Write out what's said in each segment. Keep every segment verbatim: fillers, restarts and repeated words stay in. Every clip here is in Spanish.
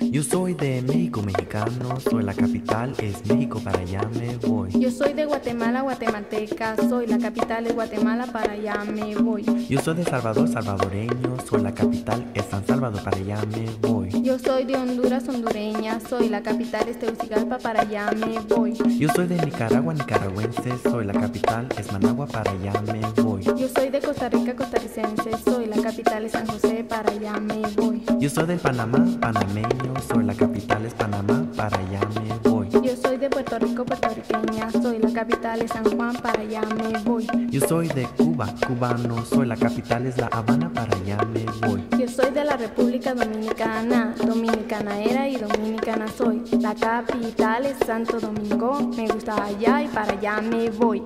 Yo soy de México, mexicano, soy la capital, es México, para allá me voy. Yo soy de Guatemala, guatemalteca, soy la capital es Guatemala, para allá me voy. Yo soy de Salvador, salvadoreño, soy la capital, es San Salvador, para allá me voy. Yo soy de Honduras, hondureña, soy la capital es Tegucigalpa, para allá me voy. Yo soy de Nicaragua, nicaragüense, soy la capital, es Managua, para allá me voy. Yo soy de Costa Rica, costarricense, soy la capital es San José, para allá me voy. Yo soy del Panamá, panameño, soy la capital es Panamá, para allá me voy. Yo soy de Puerto Rico, puertorriqueña, soy la capital es San Juan, para allá me voy. Yo soy de Cuba, cubano, soy la capital es La Habana, para allá me voy. Yo soy de la República Dominicana, dominicana era y dominicana soy. La capital es Santo Domingo, me gusta allá y para allá me voy.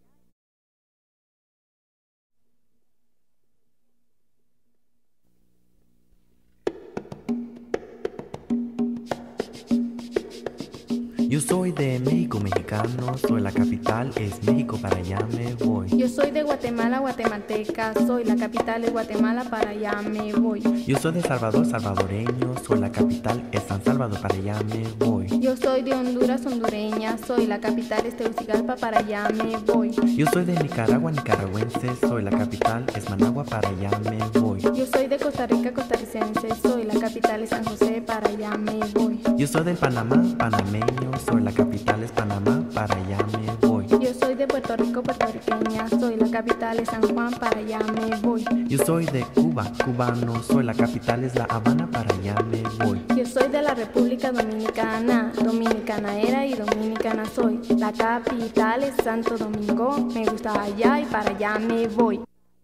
Yo soy de México, mexicano, soy la capital, es México, para allá me voy. Yo soy de Guatemala, guatemalteca, soy la capital es Guatemala, para allá me voy. Yo soy de Salvador, salvadoreño, soy la capital, es San Salvador, para allá me voy. Yo soy de Honduras, hondureña, soy la capital es Tegucigalpa, para allá me voy. Yo soy de Nicaragua, nicaragüense, soy la capital, es Managua, para allá me voy. Yo soy de Costa Rica, costarricense, soy la capital es San José, para allá me voy. Yo soy del Panamá, panameño, soy la capital es Panamá, para allá me voy. Yo soy de Puerto Rico, puertorriqueña, soy la capital es San Juan, para allá me voy. Yo soy de Cuba, cubano, soy la capital es La Habana, para allá me voy. Yo soy de la República Dominicana, dominicana era y dominicana soy. La capital es Santo Domingo, me gusta allá y para allá me voy.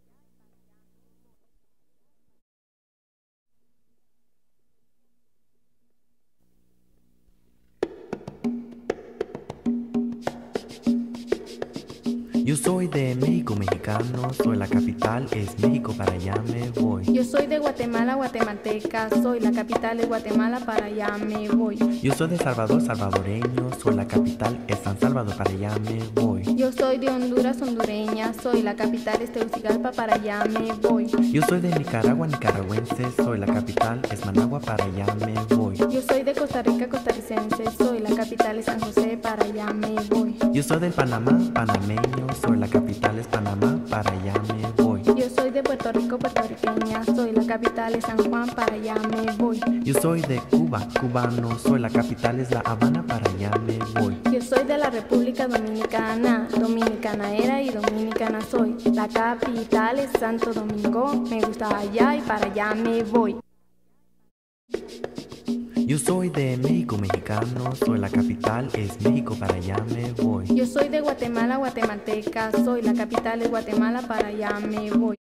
Yo soy de México, mexicano, soy la capital, es México, para allá me voy. Yo soy de Guatemala, guatemalteca, soy la capital es Guatemala, para allá me voy. Yo soy de Salvador, salvadoreño, soy la capital, es San Salvador, para allá me voy. Yo soy de Honduras, hondureña, soy la capital es Tegucigalpa, para allá me voy. Yo soy de Nicaragua, nicaragüense, soy la capital, es Managua, para allá me voy. Yo soy de Costa Rica, costarricense, soy la capital es San José, para allá me voy. Yo soy del Panamá, panameño, soy la capital es Panamá, para allá me voy. Yo soy de Puerto Rico, puertorriqueña, soy la capital es San Juan, para allá me voy. Yo soy de Cuba, cubano, soy la capital es La Habana, para allá me voy. Yo soy de la República Dominicana, dominicana era y dominicana soy. La capital es Santo Domingo, me gusta allá y para allá me voy. Yo soy de México, mexicano, soy la capital, es México, para allá me voy. Yo soy de Guatemala, guatemalteca, soy la capital es Guatemala, para allá me voy.